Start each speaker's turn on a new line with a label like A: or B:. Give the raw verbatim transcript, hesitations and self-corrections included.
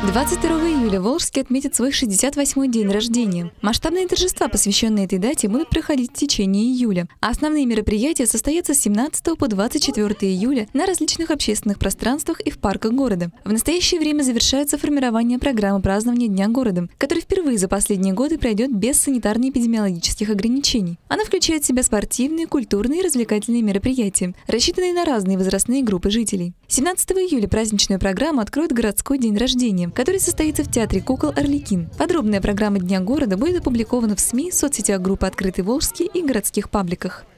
A: двадцать второго июля Волжский отметит свой шестьдесят восьмой день рождения. Масштабные торжества, посвященные этой дате, будут проходить в течение июля. А основные мероприятия состоятся с семнадцатого по двадцать четвёртое июля на различных общественных пространствах и в парках города. В настоящее время завершается формирование программы празднования Дня города, который впервые за последние годы пройдет без санитарно-эпидемиологических ограничений. Она включает в себя спортивные, культурные и развлекательные мероприятия, рассчитанные на разные возрастные группы жителей. семнадцатого июля праздничную программу откроет городской день рождения, который состоится в Театре кукол «Арлекин». Подробная программа Дня города будет опубликована в СМИ, соцсетях группы «Открытый Волжский» и городских пабликах.